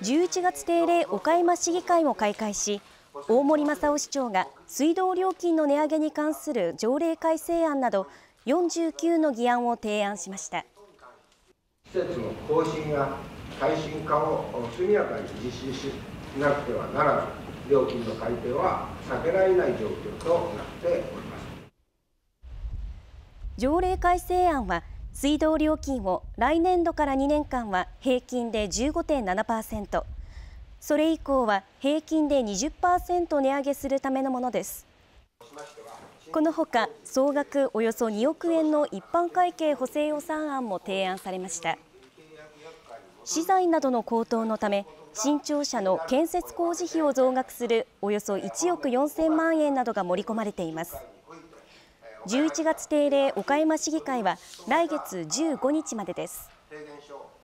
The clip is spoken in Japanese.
11月定例岡山市議会も開会し、大森雅夫市長が水道料金の値上げに関する条例改正案など49の議案を提案しました。 施設の更新や耐震化を速やかに実施しなくてはならず、料金の改定は避けられない状況となっております。 条例改正案は、水道料金を来年度から2年間は平均で 15.7%、それ以降は平均で 20% 値上げするためのものです。このほか、総額およそ2億円の一般会計補正予算案も提案されました。資材などの高騰のため、新庁舎の建設工事費を増額するおよそ1億4000万円などが盛り込まれています。11月定例岡山市議会は来月15日までです。